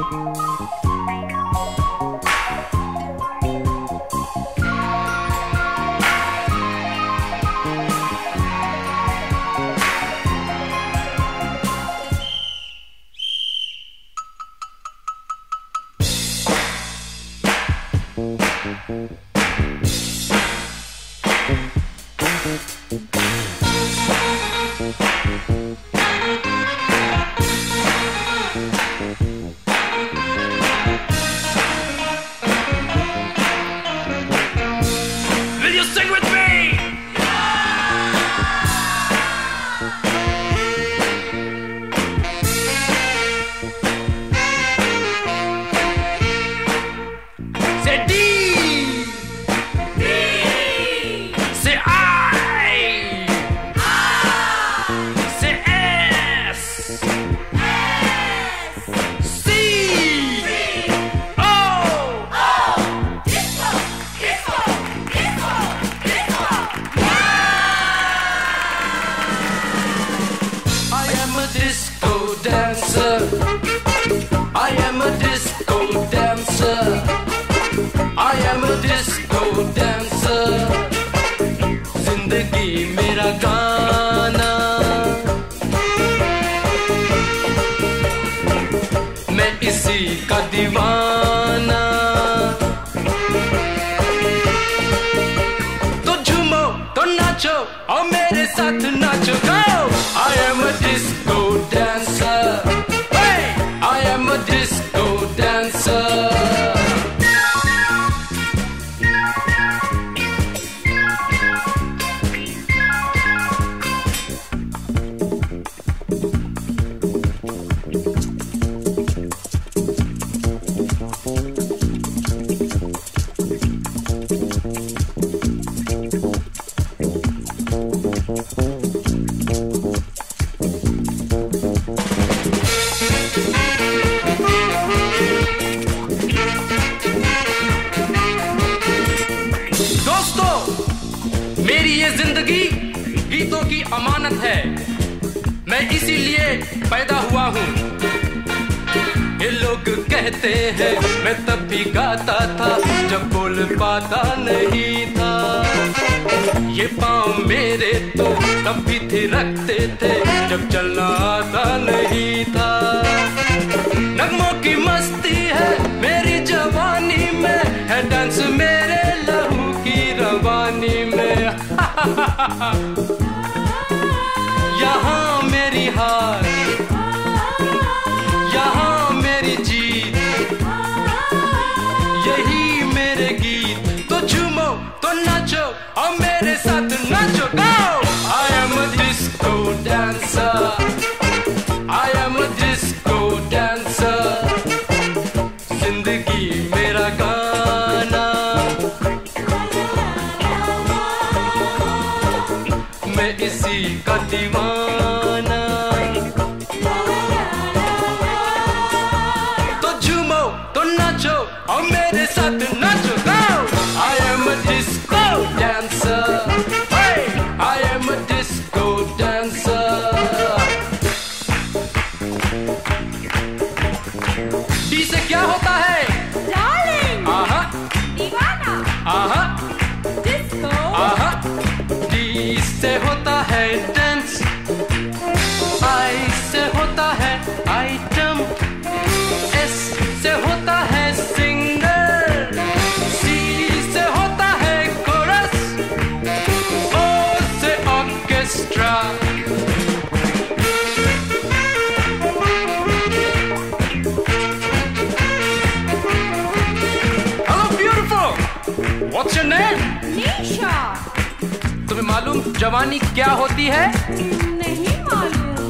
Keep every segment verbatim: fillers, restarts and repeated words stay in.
जवानी क्या होती है? नहीं मालूम।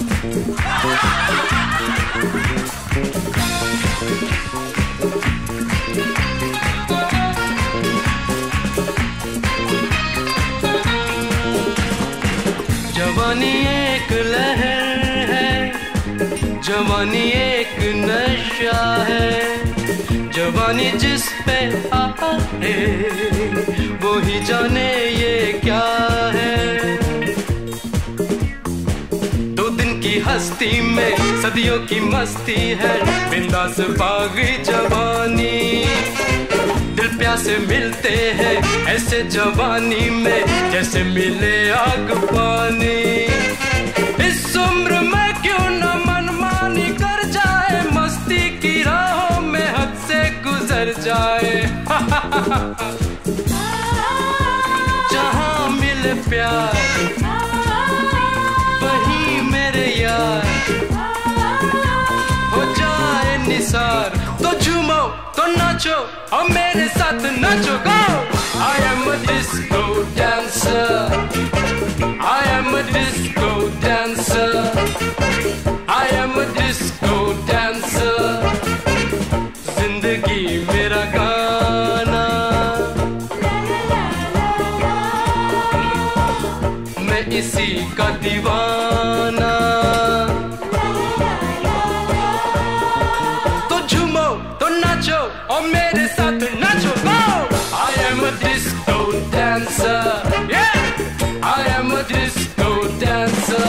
जवानी एक लहर है, जवानी एक नशा है, जवानी जिस पे आए वो ही जाने ये क्या है। दो दिन की हंस हस्ती में सदियों की मस्ती है, बिंदास बागी जवानी। दिल प्यासे मिलते हैं ऐसे जवानी में, जैसे मिले आग पानी। इस उम्र में क्यों न मनमानी कर जाए, मस्ती की राहों में हद से गुजर जाए। जहाँ मिले प्यार वहीं मेरे यार, हो जाए निसार। तो झूमो तो नाचो और मेरे साथ नाचो। गो! I am a disco dancer, I am a disco dancer, I am a disco dancer। जिंदगी मेरा गाना, मैं इसी का दीवाना। तो झूमो तो नाचो और मेरे साथ नाचो। गो! I am a disco dancer, yeah, I am a disco dancer।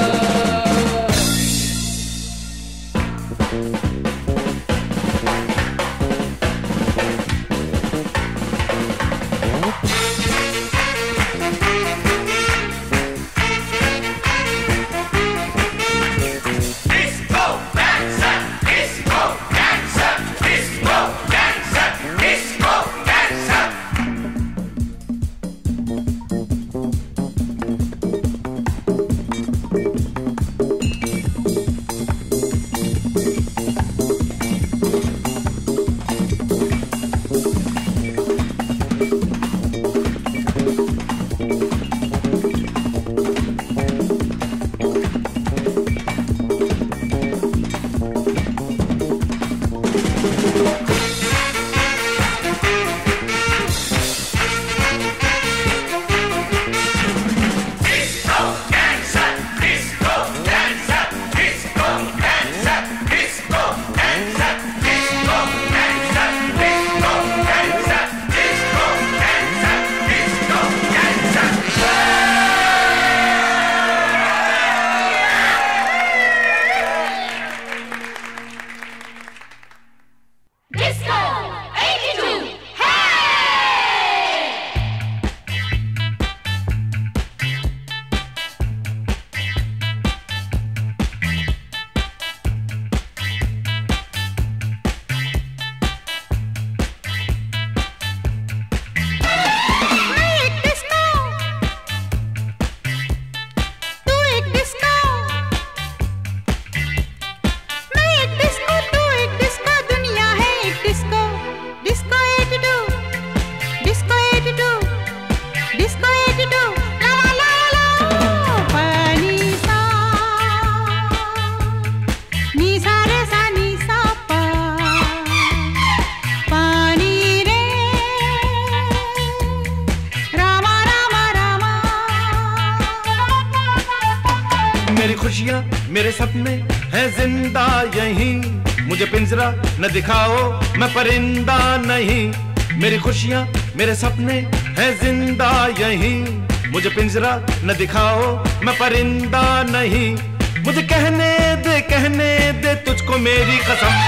खुशियाँ मेरे सपने हैं जिंदा यहीं, मुझे पिंजरा न दिखाओ मैं परिंदा नहीं। मेरी खुशियाँ मेरे सपने हैं जिंदा यहीं, मुझे पिंजरा न दिखाओ मैं परिंदा नहीं। मुझे कहने दे कहने दे तुझको मेरी कसम।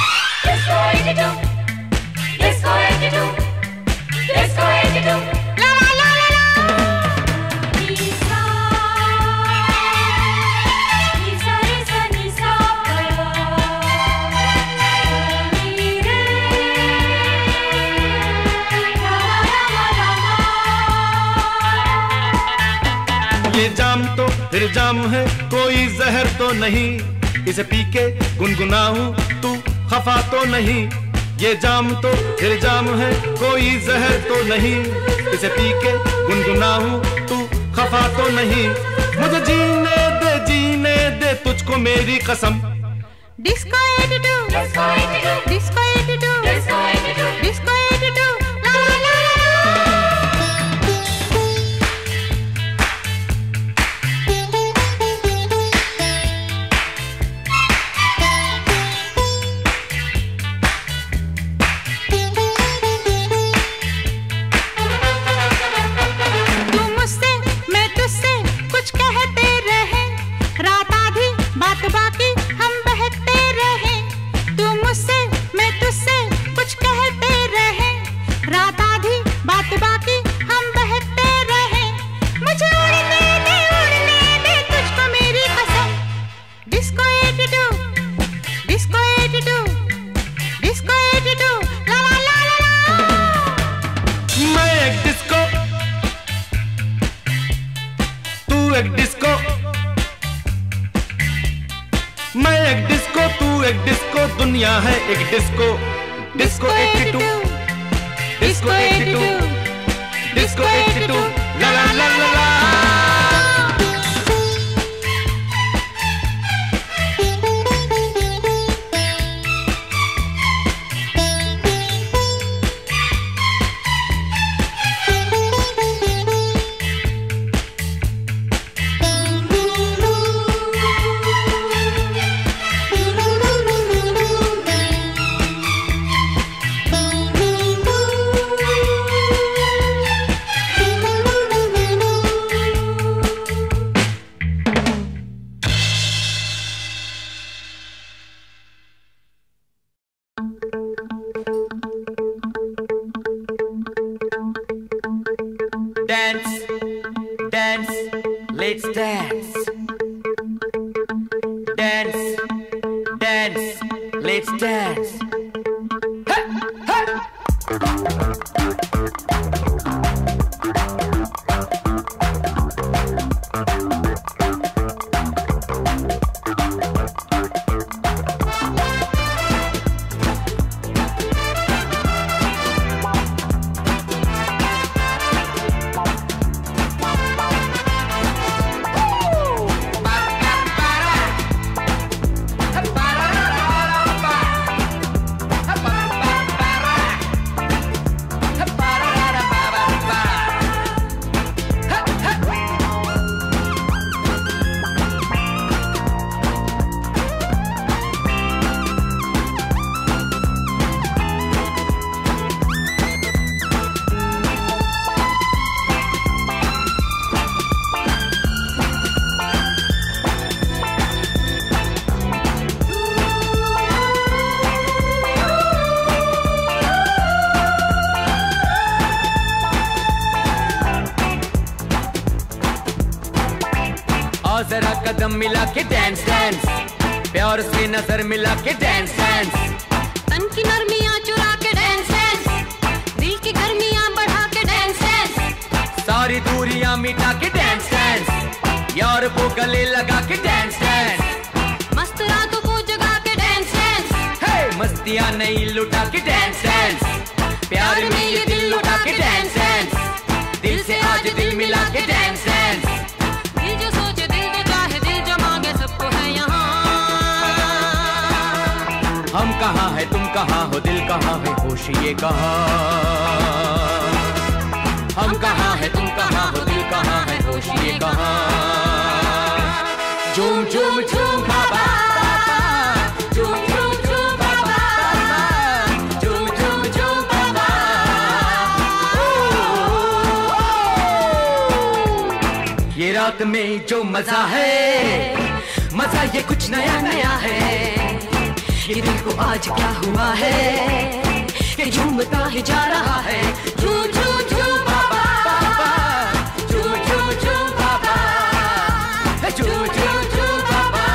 Disco eighty-two, Disco eighty-two, Disco eighty-two, la la la la la। Nisa, Nisa Nisa Nisa Nire, Rama Rama Rama। ये जाम तो फिर जाम है, कोई जहर तो नहीं, इसे पी के गुनगुनाऊं तू खफा तो नहीं। ये जाम तो फिर जाम है, कोई जहर तो नहीं, इसे पी के गुनगुनाऊं तू खफा तो नहीं। मुझे जीने दे जीने दे तुझको मेरी कसम। Disco eighty-two, Disco eighty-two, Disco eighty-two, Disco eighty-two, Disco eighty-two, la la la la la। तू मुझसे मैं तुझसे कुछ कहते रहे, रात आधी बात बाकी दुनिया है एक disco, disco eighty two, disco eighty two, disco eighty two, ला ला ला ला ला। जरा कदम मिला के डांस डांस, प्यार से नजर मिला के डांस डांस, तन की नरमियां चुरा के डांस डांस, दिल की गर्मियां बढ़ा के डांस डांस, सारी दूरियां मिटा के डांस डांस, यार को गले लगा के डांस डांस, मस्त रातों को जगा के डांस डांस, हे मस्तियां नहीं लुटा के डांस डांस, प्यार में ये दिल लुटा के डांस डांस, दिल से आज दिल मिला के डांस डांस, दिल जो सोचे दिल जो चाहे दिल जो मांगे सबको है यहाँ। हम कहाँ है तुम कहाँ हो, दिल कहाँ है होश ये कहाँ। हम कहाँ है तुम कहाँ हो, दिल कहाँ है होश ये कहाँ। झूम झूम झूम बाबा, झूम झूम झूम बाबा, झूम झूम झूम बाबा। ये रात में जो मजा है, मजा ये कुछ नया नया है। ये दिल को आज क्या हुआ है कि झूमता ही जा रहा है। झूम झूम झूम बाबा, झूम झूम झूम बाबा, झूम झूम झूम बाबा,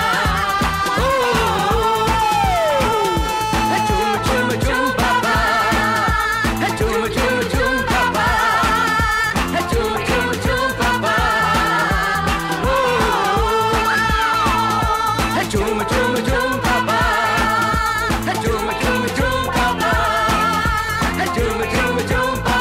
झूम झूम झूम बाबा, झूम झूम झूम बाबा, झूम झूम झूम बाबा, झूम झूम झूम बाबा, झूम झूम झूम बाबा, झूम झूम झूम बाबा।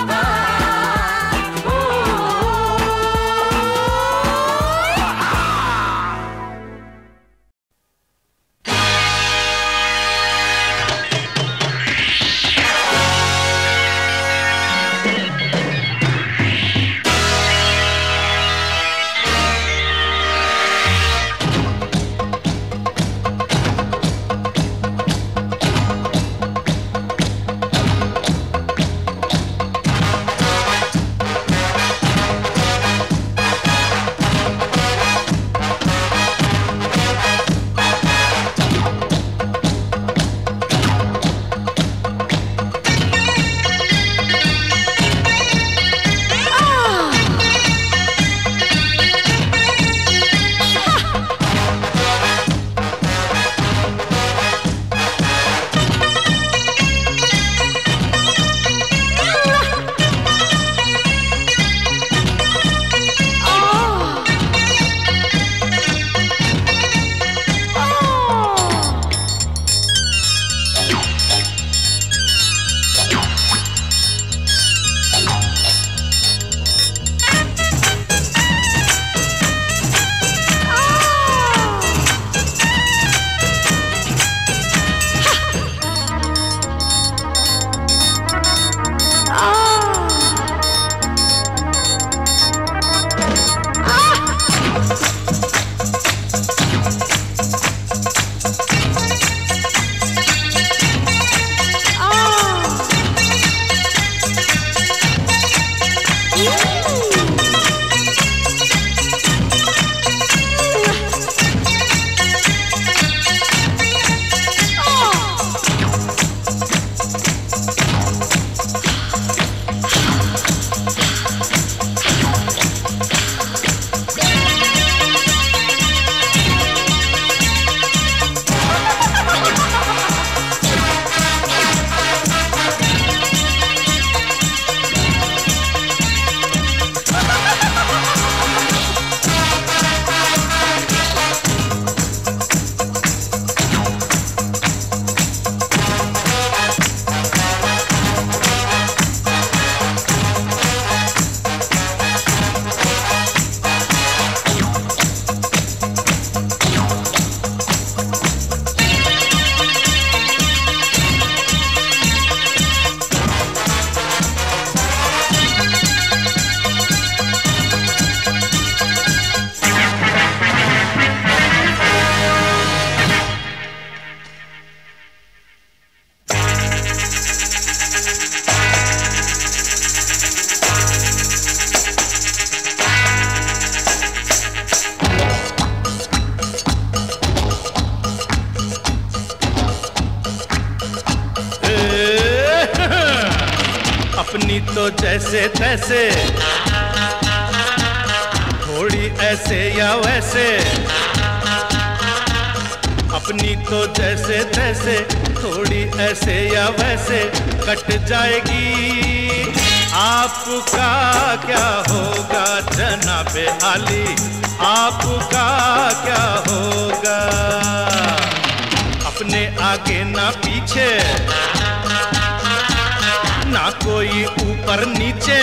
अपनी तो जैसे तैसे, थोड़ी ऐसे या वैसे, अपनी तो जैसे तैसे, थोड़ी ऐसे या वैसे कट जाएगी। आपका क्या होगा जनाबे आली, आपका क्या होगा? अपने आगे ना पीछे, ना कोई ऊपर नीचे,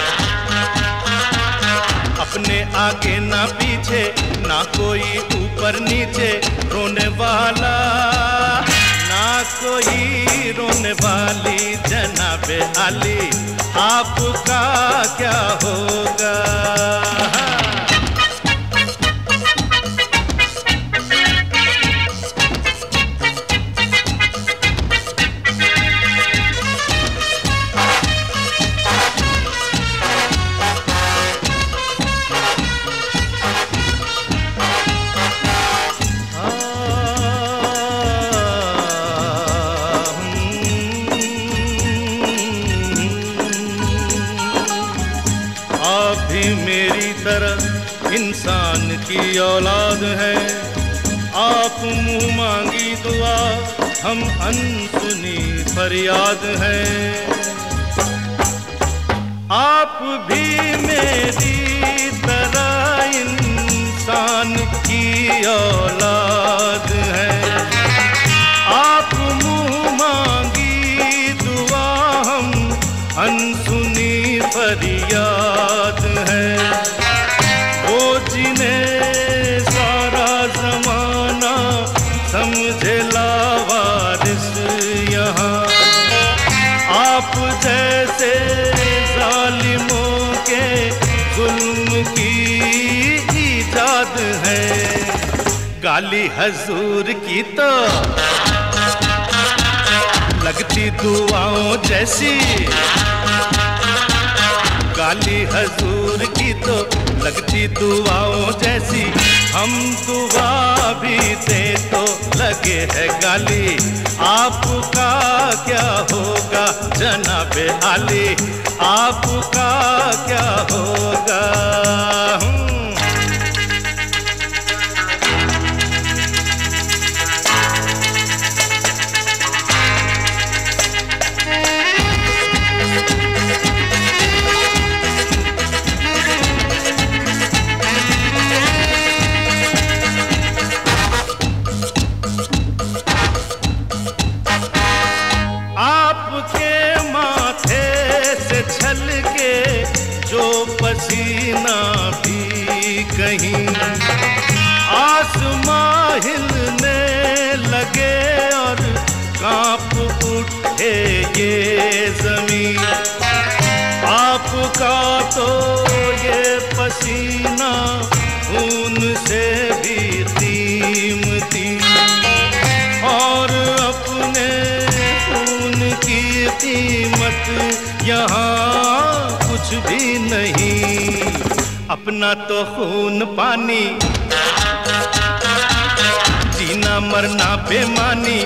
अपने आगे ना पीछे, ना कोई ऊपर नीचे, रोने वाला ना कोई रोने वाली जनाबे आली, आपका क्या होगा? इंसान की औलाद है, आप मुँह मांगी दुआ, हम अनसुनी फरियाद है। आप भी मेरी तरह इंसान की औलाद है, आप मुँह मांगी दुआ, हम अनसुनी फरियाद है। जिन्हें सारा जमाना समझे लावारिस यहाँ, आप जैसे जालिमों के जुल्म की ईजाद है। गाली हजूर की तो लगती दुआओं जैसी, गाली हजूर की तो लगती दुआओं जैसी, हम दुआ भी दे तो लगे है गाली, आपका क्या होगा जनाबे आली, आपका क्या होगा? पसीना भी कहीं आसमां हिलने लगे और कांप उठे ये जमीन, आपका तो ये पसीना खून से भी कीमती, और अपने खून की कीमत यहाँ कुछ भी नहीं। अपना तो खून पानी, जीना मरना बेमानी,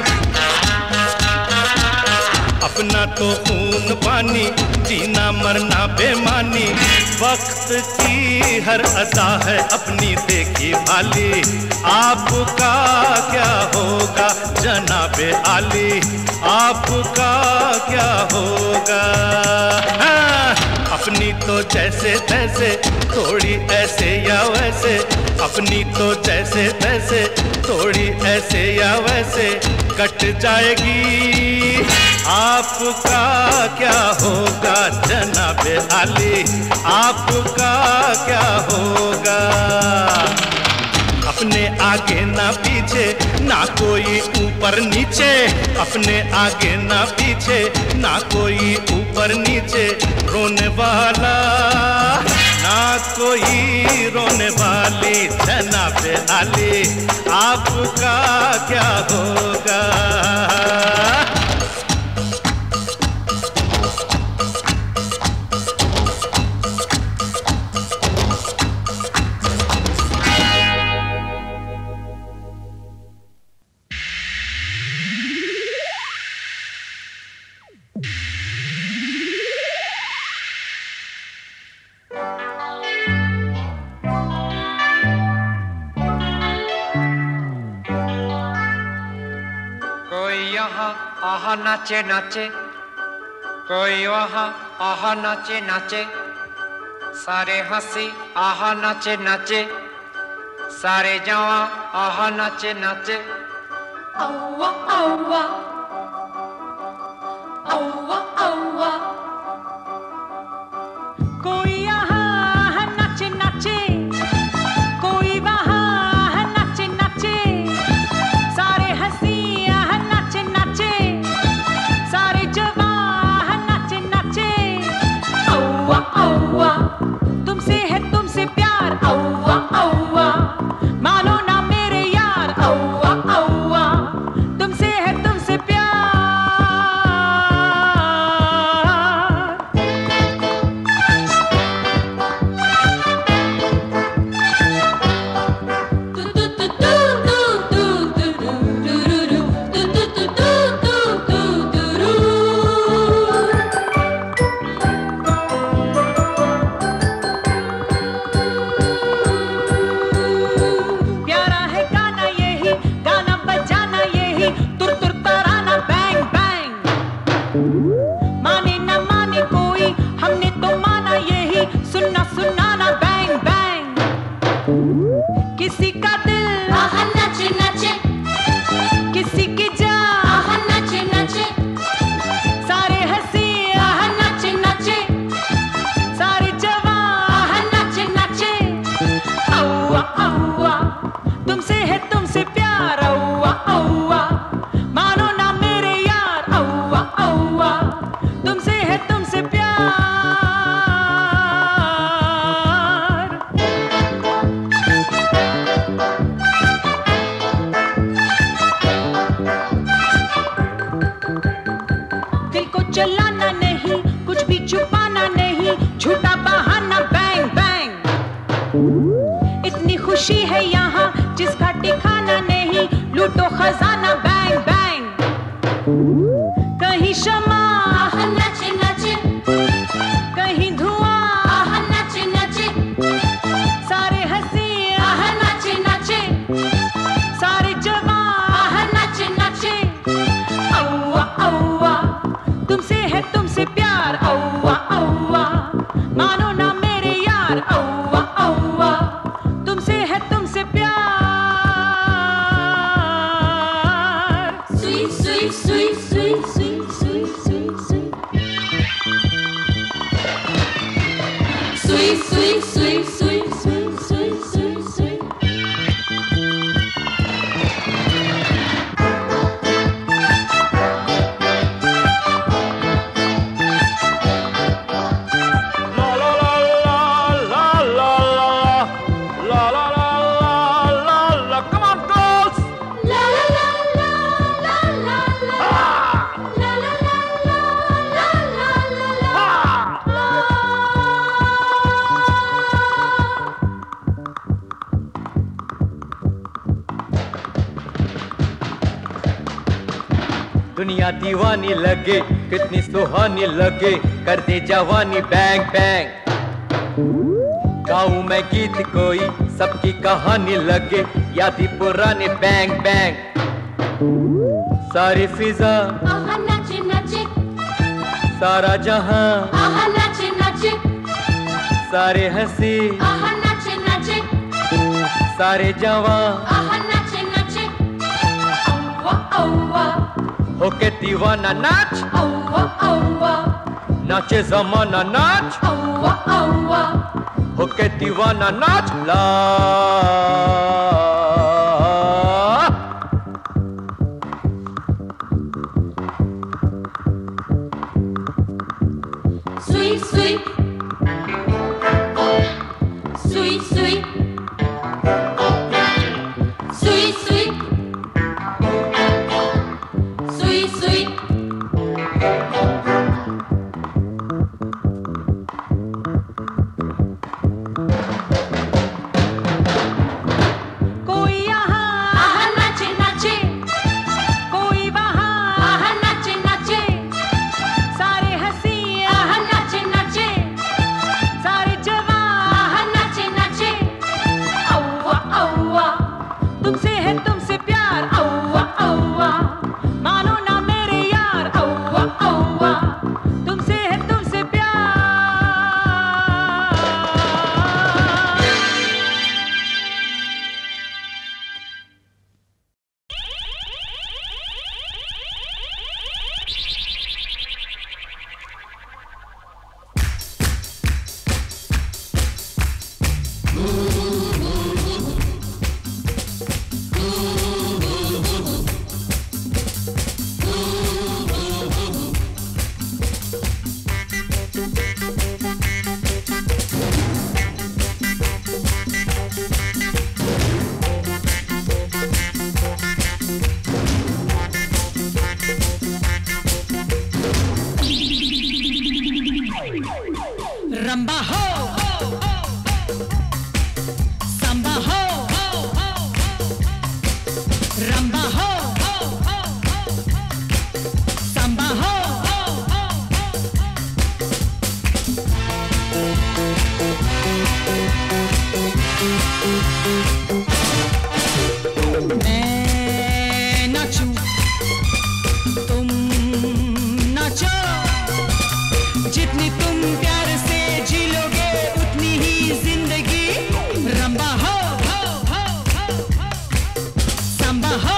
अपना तो खून पानी, जीना मरना बेमानी, वक्त की हर अदा है अपनी देखी भाली, आपका क्या होगा जनाबे आली, आपका क्या होगा? हाँ, अपनी तो जैसे तैसे, थोड़ी ऐसे या वैसे, अपनी तो जैसे तैसे, थोड़ी ऐसे या वैसे कट जाएगी। आपका क्या होगा जनाबे आली, आपका क्या होगा? अपने आगे ना पीछे, ना कोई ऊपर नीचे, अपने आगे ना पीछे, ना कोई ऊपर नीचे, रोने वाला ना कोई रोने वाली जनाबे आली, आपका क्या होगा? आहा नाचे नाचे, कोई वहाँ आहा नाचे नाचे, सारे हंसी आहा नाचे नाचे, सारे जवां आहा नाचे नाचे। औवा औवा औवा औवा, कोई यहाँ नाचे नाचे, कोई वहाँ नाचे नाचे, सारे हंसी यहाँ नाचे नाचे, सारे जवां नाचे नाचे। औवा औवा, तुमसे है तुमसे प्यार, औवा औवा, मानो ना मेरे यार, औवा औवा, तुमसे है तुमसे प्यार। प्यारा है गाना यही, गाना बजाना यही, तुर तुर तराना बैंग बैंग। माने न माने कोई, हमने तो माना यही, सुनना सुनाना बैंग बैंग। किसी का दिल आहा नाचे नाचे, किसी की जान आहा नाचे नाचे, सारे हंसी आहा नाचे नाचे, सारे जवां आहा नाचे नाचे। औवा औवा, तुमसे है तुमसे प्यार, औवा औवा, मानो ना मेरे यार, औवा औवा, तुमसे है तुमसे प्यार। दिल को चलाना नहीं, कुछ भी छुपाना नहीं, झूठा बहाना बैंग बैंग। इतनी खुशी है यहाँ जिसका ठिकाना नहीं, लूटो खजाना बैंग बैंग। कहीं शमा आहा नाचे नाचे, कहीं धुआं आहा नाचे नाचे, सारे हंसी आहा नाचे नाचे, सारे जवां आहा नाचे नाचे। औवा औवा, तुमसे है तुमसे प्यार, औवा औवा, मानो ना मेरे यार, औवा औवा, तुमसे है तुमसे प्यार। सुई सुई सुई सुई सुई सुई सुई सुई, सुई सुई सुई सुई सुई सुई सुई सुई। La la la la la la la la la la la la. Come on, girls! La la la la la la la, la la la la la la la दुनिया दीवानी लगे, कितनी सुहानी लगे, कर दे जवानी बैंग बैंग। गाऊं मैं गीत कोई, सबकी कहानी लगे, यादी पुरानी बैंग बैंग। सारी फिजा आहा नाचे नाचे, सारा जहां आहा नाचे नाचे, सारे हंसी आहा नाचे नाचे, सारे जवां आहा नाचे नाचे। औवा औवा होके दीवाना नाच, औवा औवा, नाचे जमाना नाच, औवा औवा, होके दीवाना नाच। ला सुई सुई सुई सुई सुई सुई सुई सुई। कोई यहाँ आहा नाचे नाचे, कोई वहाँ आहा नाचे नाचे, सारे हंसी आहा नाचे नाचे, सारे जवां आहा नाचे नाचे। औवा औवा, तुमसे है तुमसे प्यार, औवा औवा, मानो ना मेरे यार। मैं नाचूं, तुम नाचो, जितनी तुम प्यार से जी लोगे उतनी ही जिंदगी रंबा हो, सांबा हो।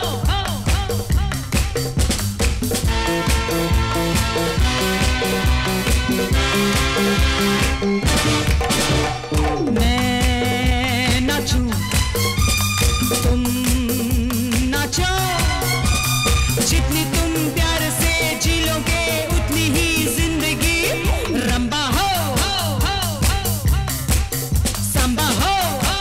मैं नाचूं, तुम नाचो, जितनी तुम प्यार से जी लोगे उतनी ही जिंदगी रंबा हो, सांबा हो।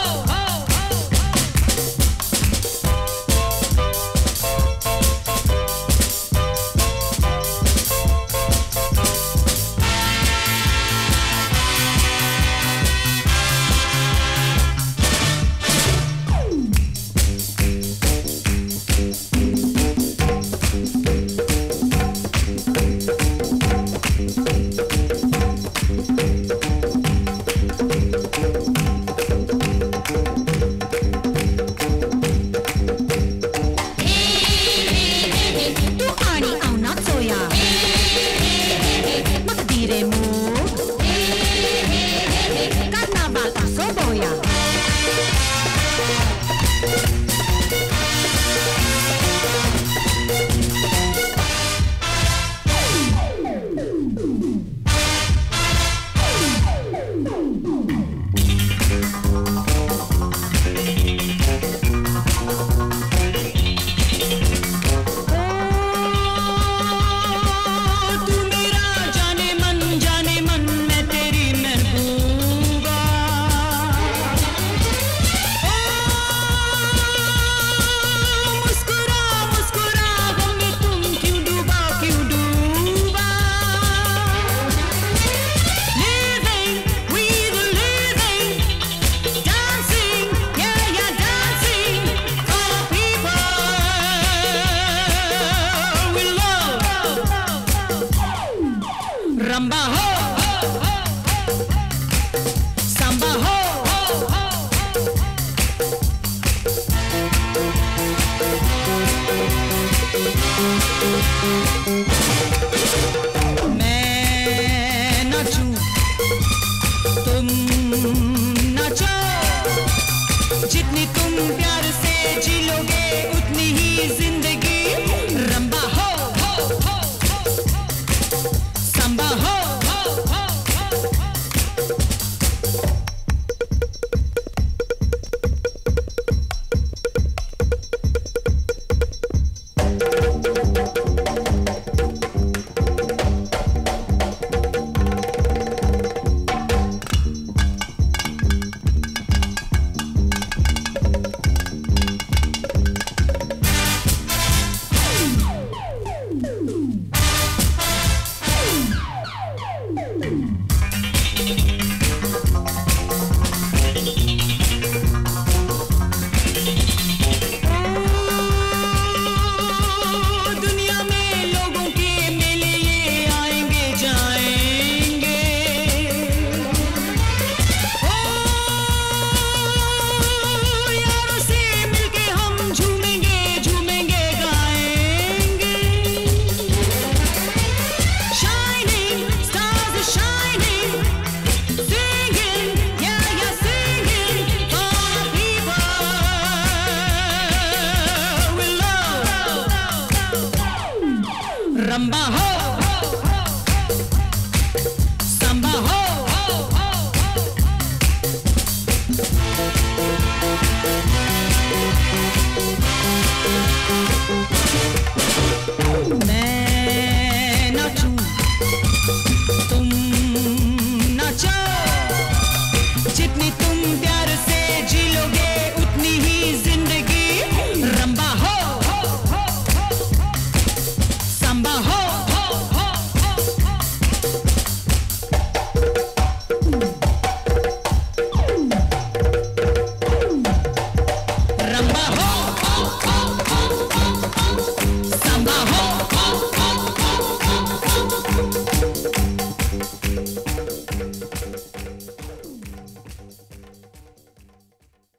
तू आणी आउना सोया मकदीरे मूग कार्नावाल आसो बोया। रंबा हो, सांबा हो। मैं नाचूं, तुम नाचो, जितनी तुम प्यार से जी लोगे उतनी ही जिंदगी रंबा हो, सांबा हो। रंबा हो, सांबा हो। मैं नाचूं, तुम नाचो, जितनी तुम प्यार से जी लोगे उतनी ही जिंदगी रंबा हो, सांबा हो। रंबा हो, सांबा हो।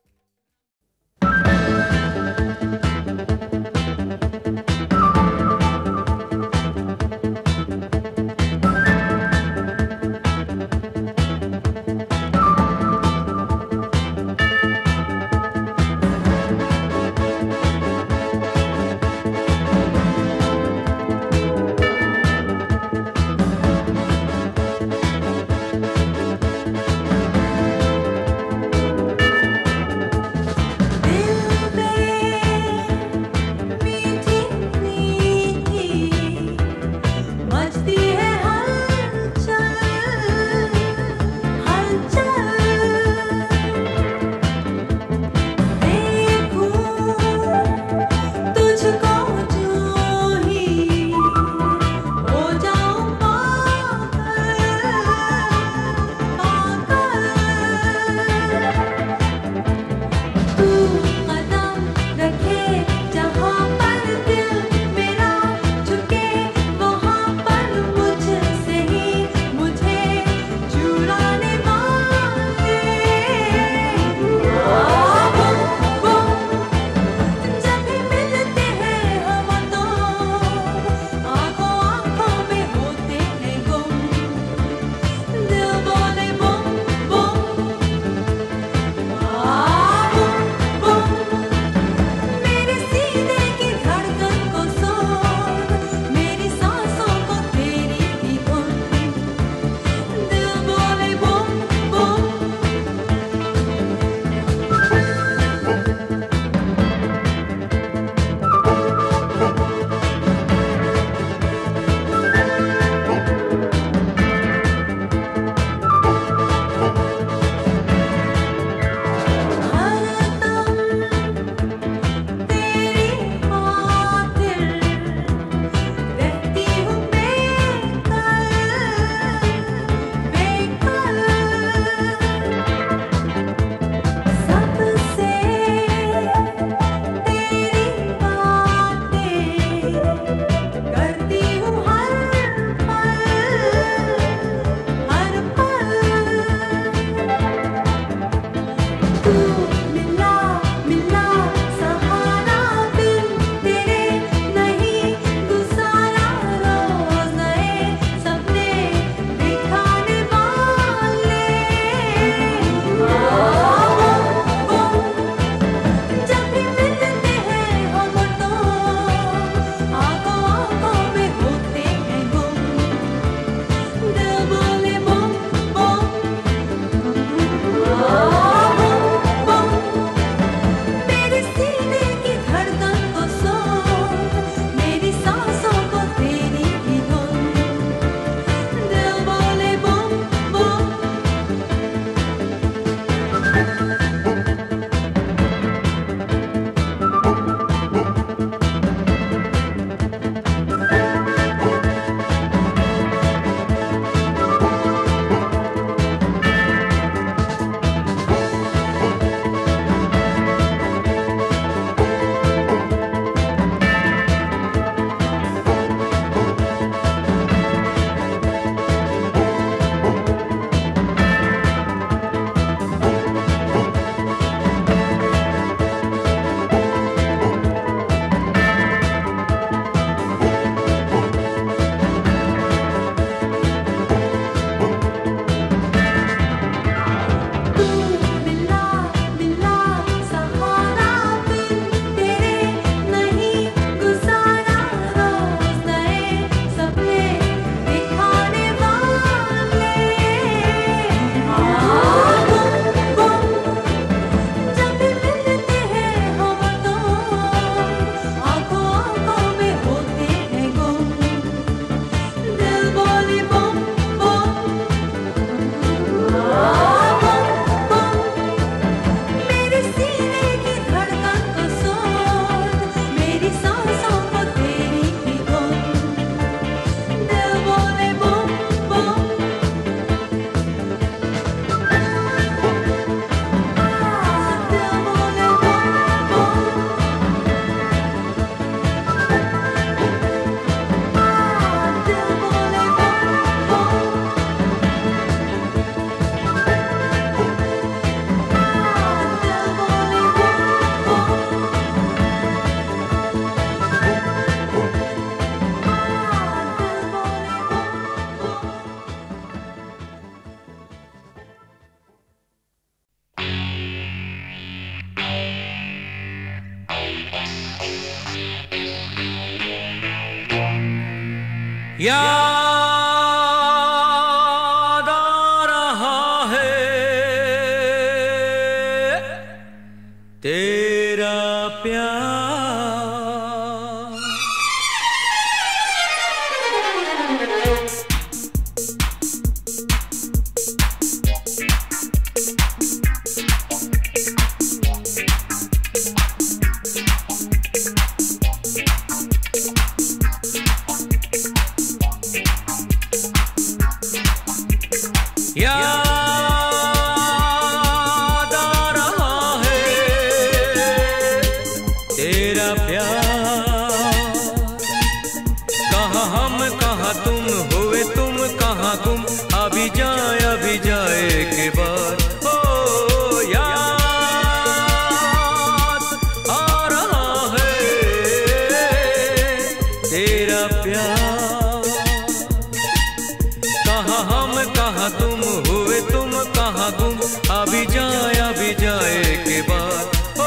याद आ रहा है तेरा प्यार। याद आ रहा है तेरा प्यार। कहाँ हम कहाँ तुम हुए तुम कहाँ तुम, अभी जाए अभी जाए के बाद। ओ याद आ रहा है तेरा प्यार। कहाँ हम कहाँ तुम हुए तुम कहाँ गुम, अभी जाए अभी जाए के बाद। ओ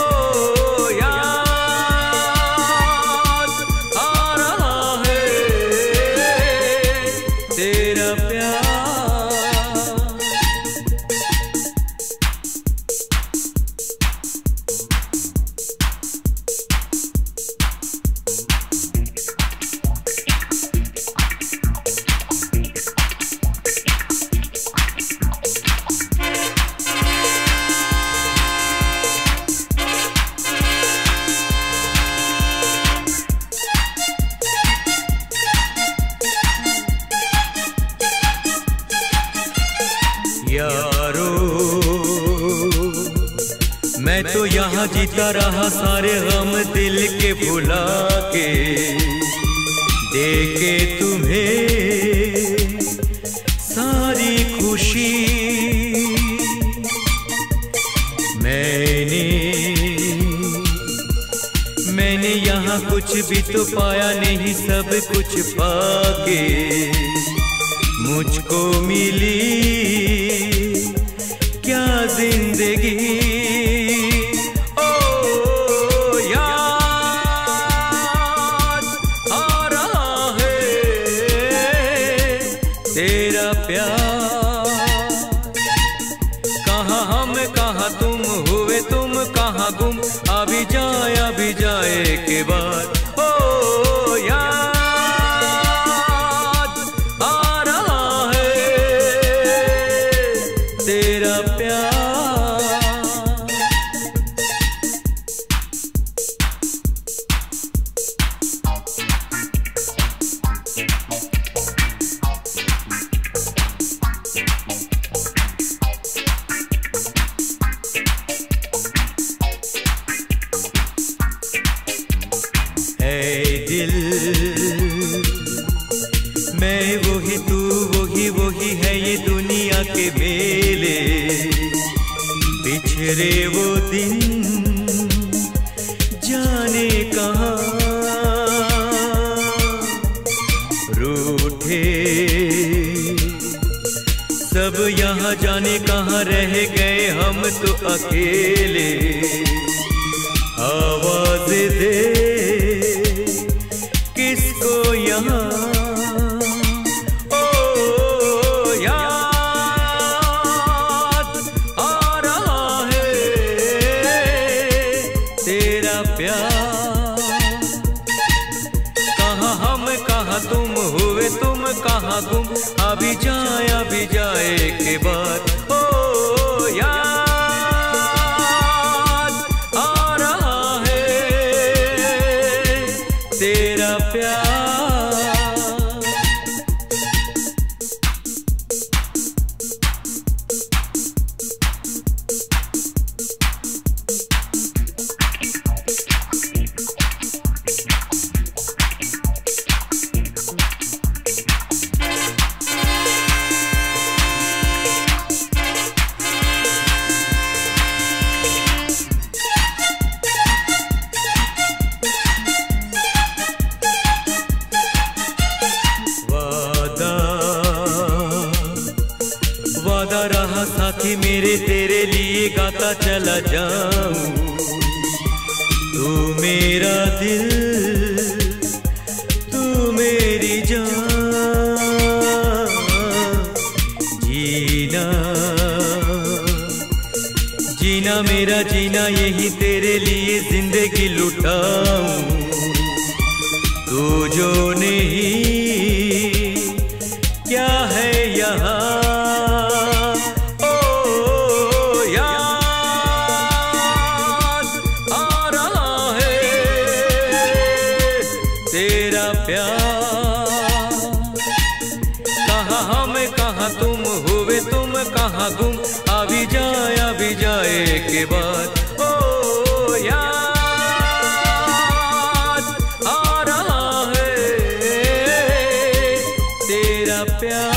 याद आ रहा है तेरा प्यार। यारो मैं तो यहाँ जीता रहा सारे गम दिल के भुला के, देके तुम्हें सारी खुशी। मैंने मैंने यहाँ कुछ भी तो पाया नहीं, सब कुछ पाके मुझको मिली क्या जिंदगी। ओ याद आ रहा है तेरा प्यार। कहाँ हम कहाँ तुम हुए तुम कहाँ गुम, अभी जाए अभी जाए के बाद। ओ याद आ रहा है तेरा प्यार। दिल मैं वही तू वही वही है ये दुनिया के मेले। बिछड़े वो दिन जाने कहाँ, रूठे सब यहाँ जाने कहाँ रह गए हम तो अकेले। आवाज दे किसको यहाँ। ओ याद आ रहा है तेरा प्यार। कहाँ हम कहाँ तुम हुए तुम कहाँ गुम, अभी जाए अभी जाए के बाद। ओ याद आ रहा है तेरा प्यार। वादा रहा साथी मेरे तेरे लिए गाता चला जाऊं। तू मेरा दिल तू मेरी जान। कहाँ मैं कहाँ तुम हुए तुम कहाँ गुम, अभी जाए अभी जाए के बाद ओ याद आ रहा है तेरा प्यार।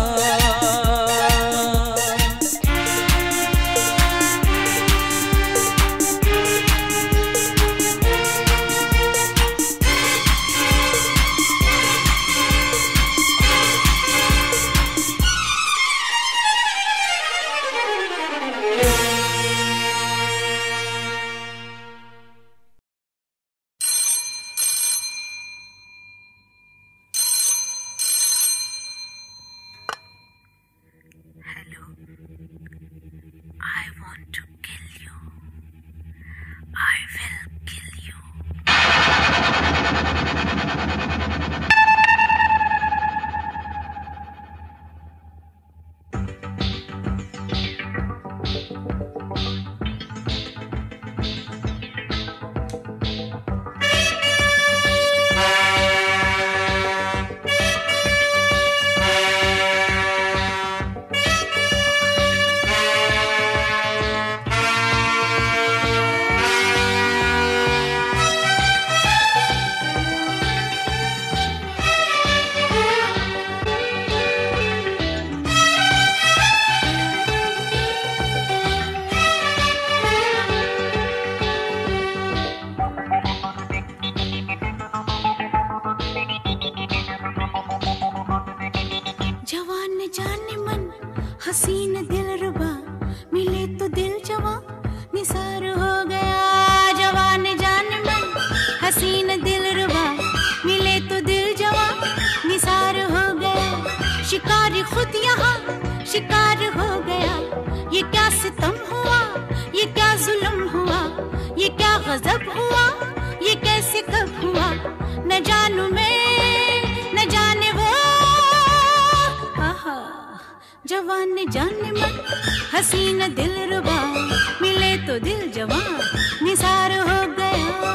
शिकारी खुद यहाँ शिकार हो गया। ये क्या सितम हुआ, ये क्या जुल्म हुआ, ये क्या गजब हुआ, ये कैसे कब हुआ, न जानू मैं न जाने वो। आहा जवान ने जाने मन हसीन दिलरुबा, मिले तो दिल जवान निसार हो गया।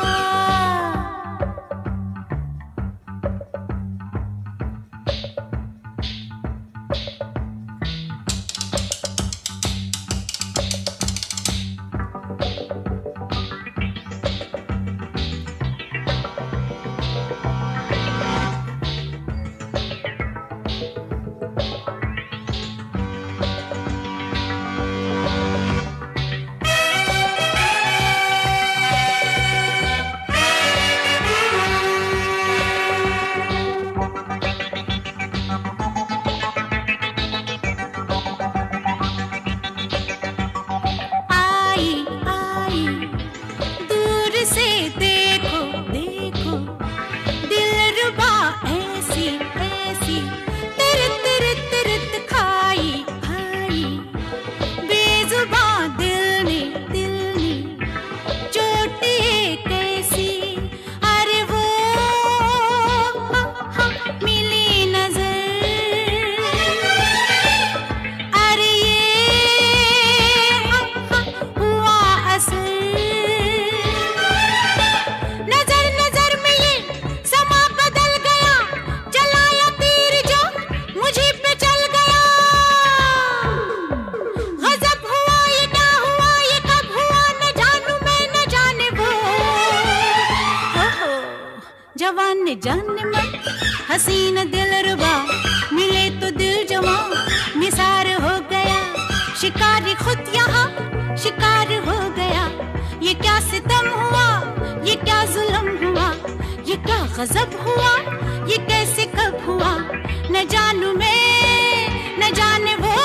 जवान ने जाने मन हसीन दिलरुबा, मिले तो दिल जवान निसार हो गया। शिकारी खुद यहाँ शिकार हो गया। ये क्या सितम हुआ, ये क्या जुल्म हुआ, ये क्या गजब हुआ, ये कैसे कब हुआ, न जानू मैं न जाने वो।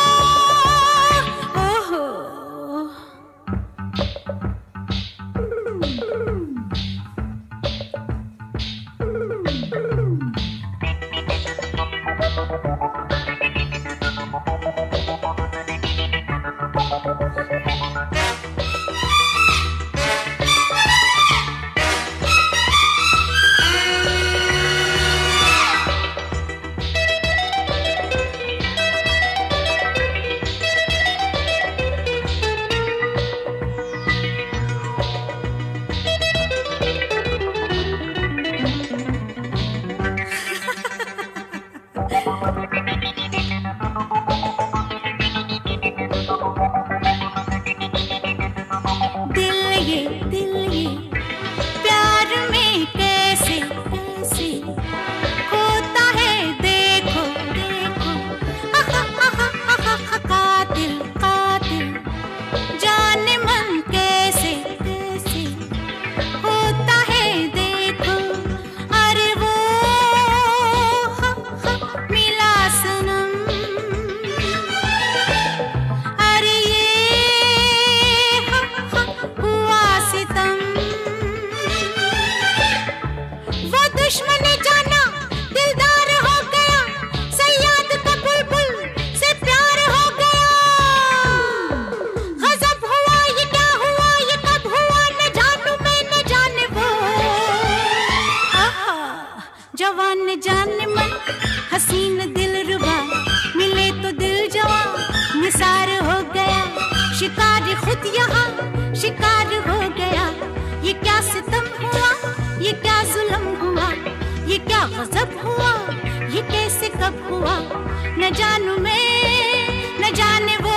ओहो हसीन दिलरुबा मिले तो दिल जवा निसार हो गया, शिकार खुद यहाँ शिकार हो गया। ये क्या सितम हुआ, ये क्या जुल्म हुआ, ये क्या गजब हुआ, ये कैसे कब हुआ, न जानू मैं न जाने वो।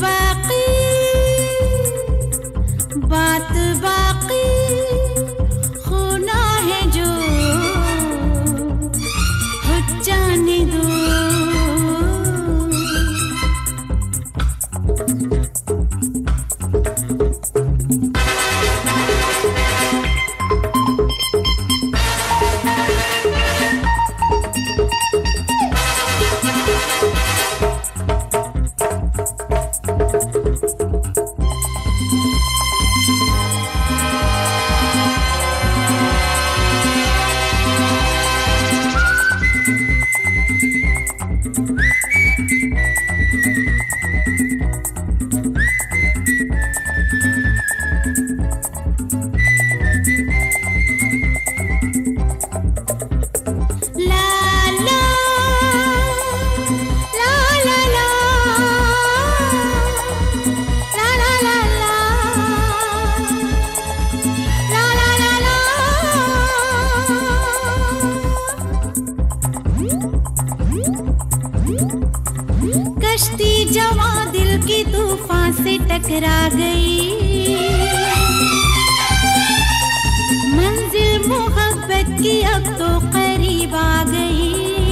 बाकी, बात बाकी, होना है जो हो जाने दो। टकरा गई मंजिल मोहब्बत की अब तो करीब आ गई।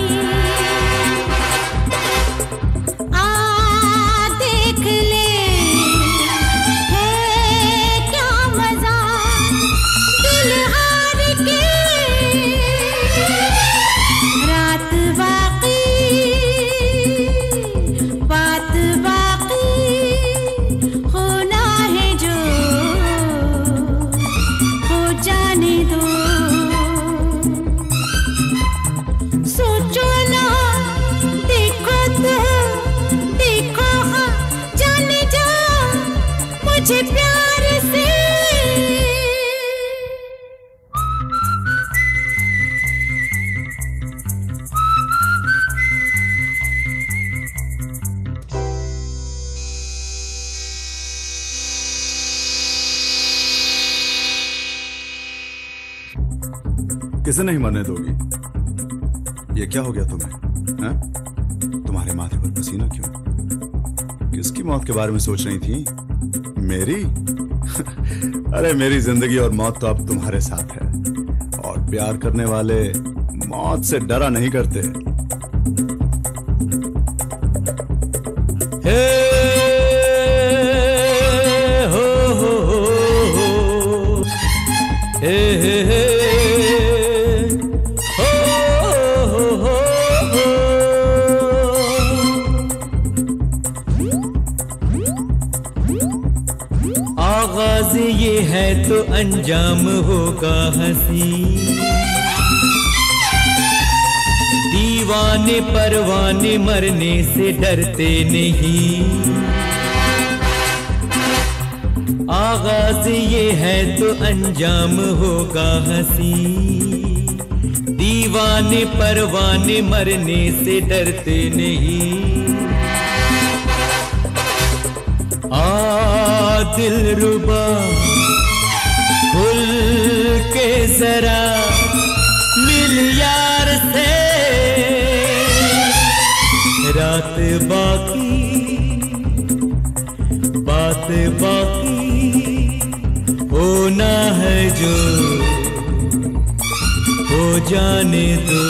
आ देख ले है क्या मजा दिल हार के रात बाकी बात बाकी होना है जो हो जाने दो। सोचो ना देखो तो देखो हाँ जाने जा मुझे प्यार से। किसे नहीं मरने दोगी? ये क्या हो गया तुम्हें? है? तुम्हारे माथे पर पसीना क्यों? किसकी मौत के बारे में सोच रही थी? मेरी? अरे मेरी जिंदगी और मौत तो अब तुम्हारे साथ है और प्यार करने वाले मौत से डरा नहीं करते। हे हो हो हो हे हे हे आगाज़ ये है तो अंजाम होगा हंसी। दीवाने परवाने मरने से डरते नहीं। आगाज़ ये है तो अंजाम होगा हंसी। दीवाने परवाने मरने से डरते नहीं। आ दिलरुबा खुल के जरा मिल यार से। रात बाकी बात बाकी होना है जो हो जाने दो।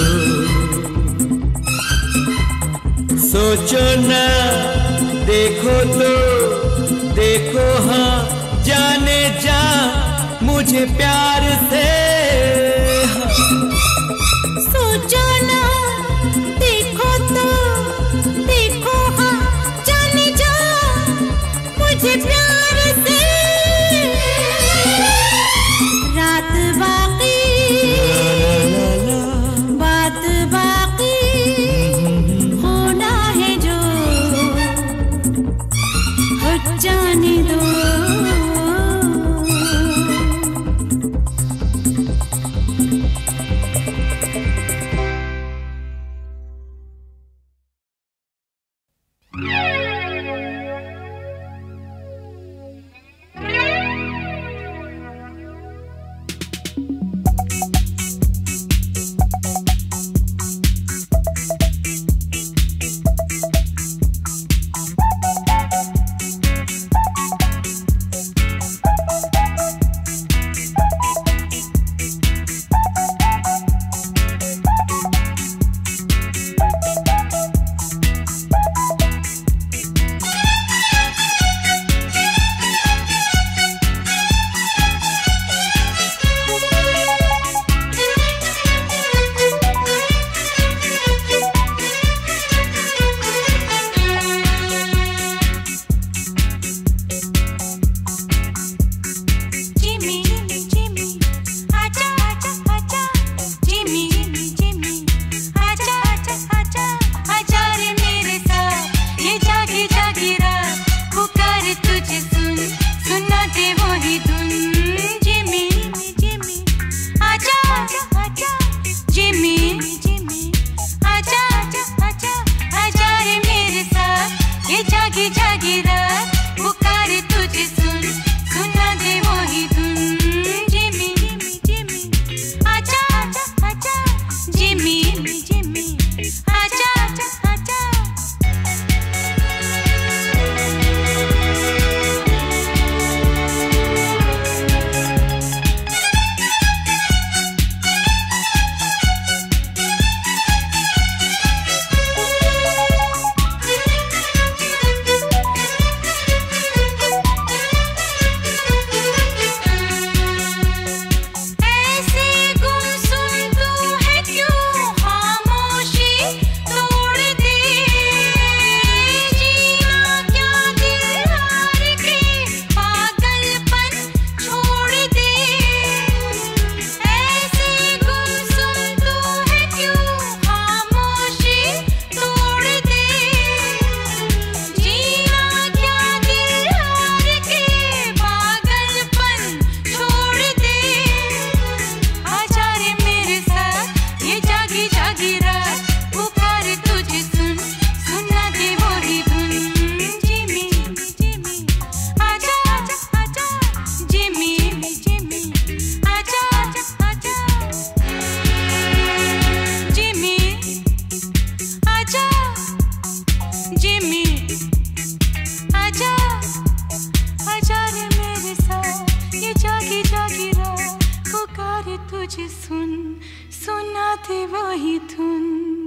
सोचो ना देखो तो देखो हाँ जाने जा मुझे प्यार से। सोचो ना देखो तो देखो हाँ जाने जा मुझे प्यार से। रात बाकी बात बाकी होना है जो हो जाने दो। मुझे सुन, सुनाते वही धुन।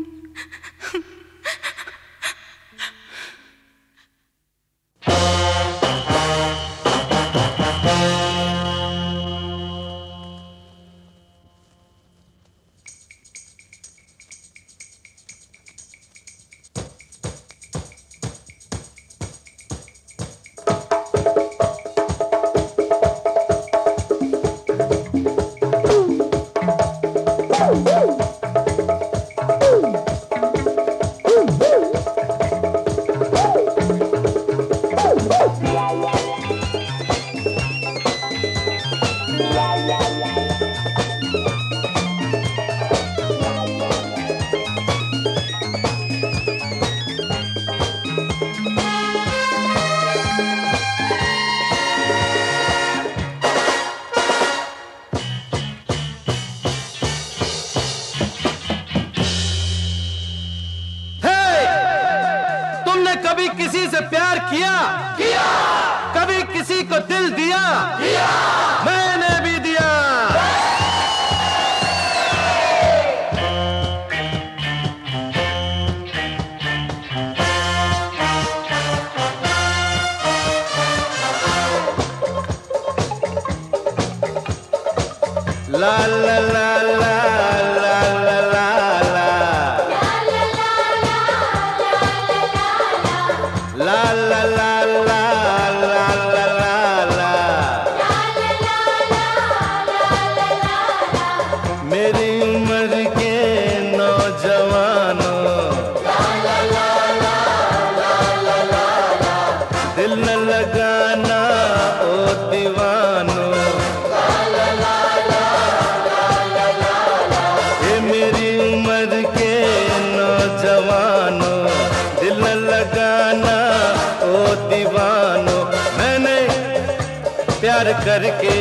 करके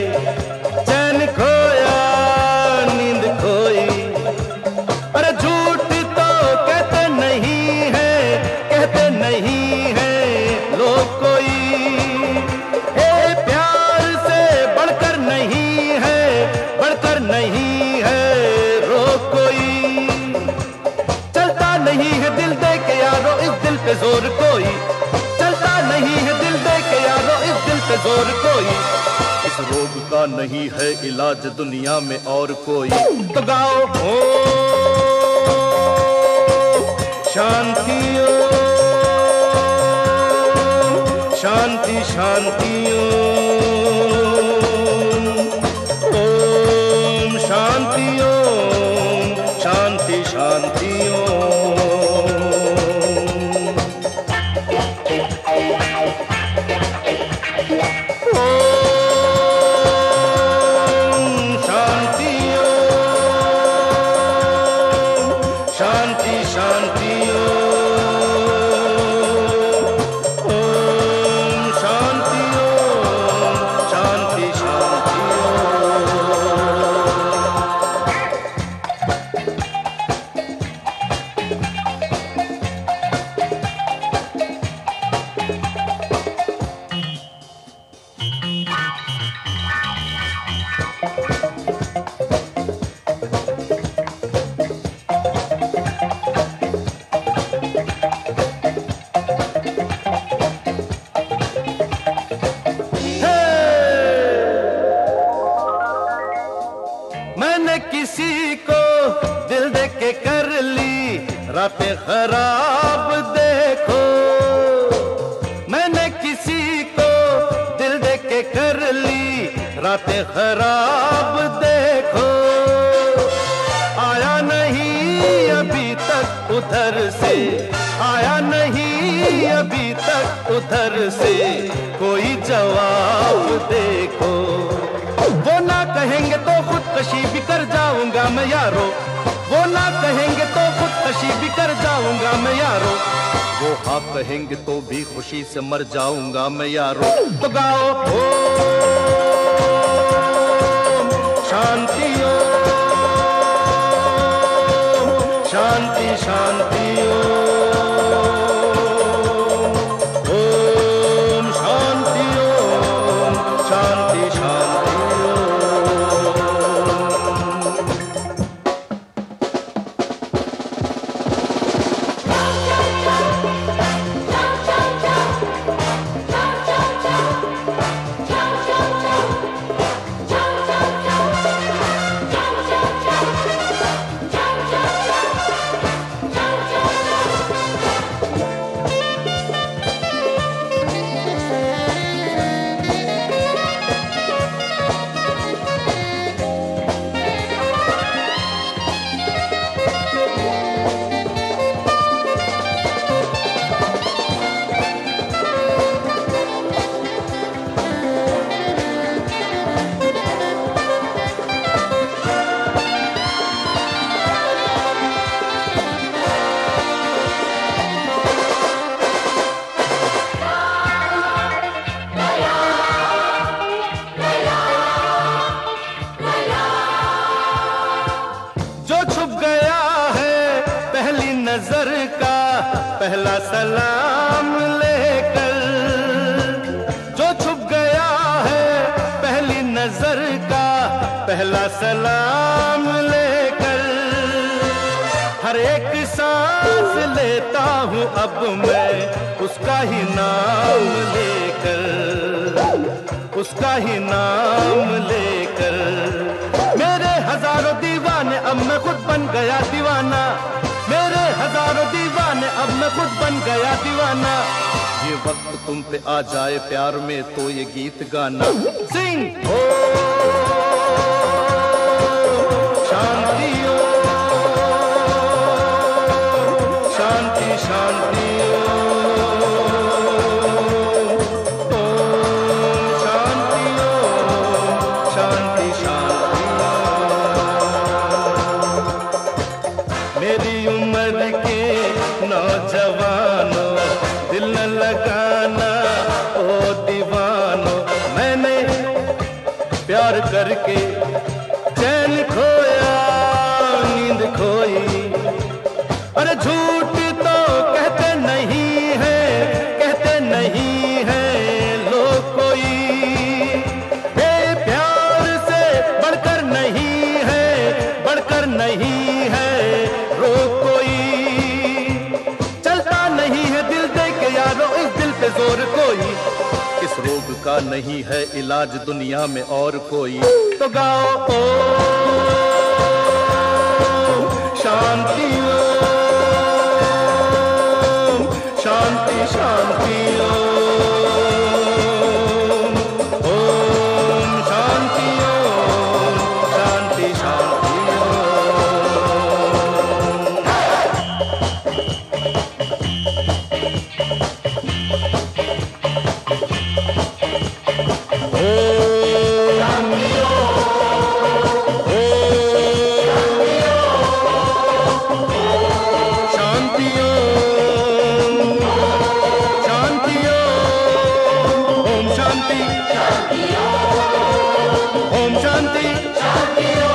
चैन खोया, नींद खोई। अरे झूठ तो कहते नहीं है, कहते नहीं है लोग कोई। ए प्यार से बढ़कर नहीं है, बढ़कर नहीं है रोग कोई। चलता नहीं है दिल दे के यारो इस दिल पे जोर कोई। चलता नहीं है दिल दे के यारो इस दिल पे जोर कोई। इस रोग का नहीं है इलाज दुनिया में और कोई। तो गाओ ओ शांति ओ शांति शांति ओम शांति ओम शांति शांति रातें खराब देखो। मैंने किसी को दिल दे के कर ली रातें खराब देखो। आया नहीं अभी तक उधर से, आया नहीं अभी तक उधर से कोई जवाब देखो। वो ना कहेंगे तो खुदकशी भी कर जाऊंगा मैं यारो। वो ना कहेंगे तो खुदकशी भी कर जाऊंगा मैं यारो। वो हाँ कहेंगे तो भी खुशी से मर जाऊंगा मैं यारो। तो गाओ ओ शांति ओ शांति शांति ओम शांति ओम शांति शांति ओम। पहला सलाम लेकर जो छुप गया है पहली नजर का, पहला सलाम लेकर हर एक सांस लेता हूँ अब मैं उसका ही नाम लेकर, उसका ही नाम लेकर। मेरे हजारों दीवाने अब मैं खुद बन गया दीवाना, मेरे हजारों दीवाने अब मैं खुद बन गया दीवाना। ये वक्त तुम पे आ जाए प्यार में तो ये गीत गाना। सिंग हो शांति हो, शांति शांति हो, ओम शांति हो, शांति शांति हो। मेरी उम्र के नौजवानों दिल न लगाना ओ दीवानो, मैंने प्यार करके चैन खोया नींद खोई। अरे झूठ तो कहते नहीं है, कहते नहीं है लोग कोई, बेप्यार से बढ़कर नहीं है, बढ़कर नहीं है रोग कोई। चलता नहीं है दिल दे के यारो इस दिल पे जोर कोई, इस रोग का नहीं है इलाज दुनिया में और कोई। तो गाओ ओ शांति ओ, शांति शांति ओ, ओम शांति ओ, शांति शांति ओ। ओम शांति,